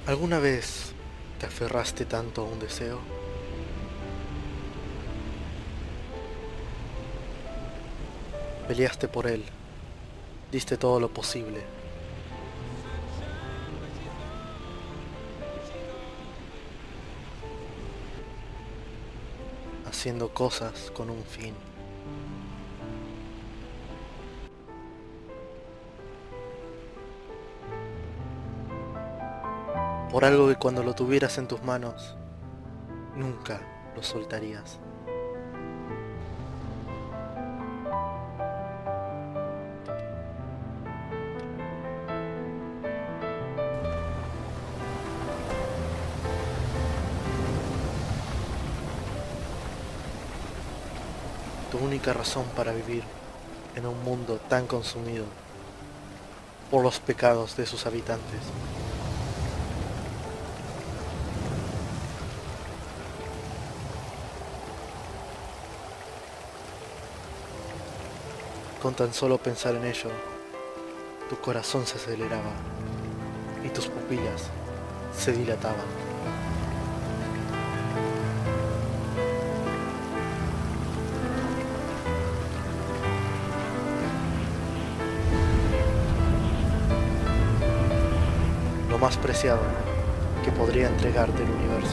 ¿Alguna vez te aferraste tanto a un deseo? Peleaste por él, diste todo lo posible. Haciendo cosas con un fin. Por algo que cuando lo tuvieras en tus manos, nunca lo soltarías. Tu única razón para vivir en un mundo tan consumido por los pecados de sus habitantes. Con tan solo pensar en ello, tu corazón se aceleraba y tus pupilas se dilataban. Lo más preciado que podría entregarte el universo.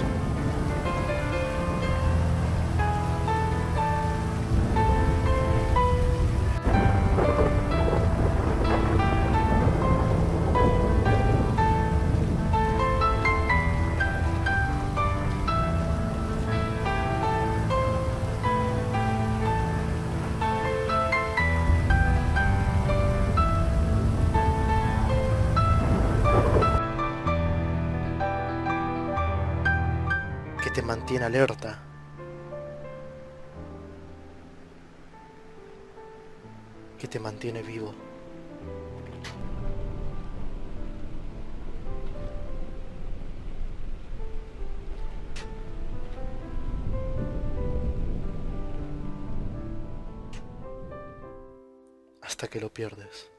Que te mantiene alerta, que te mantiene vivo. Hasta que lo pierdes.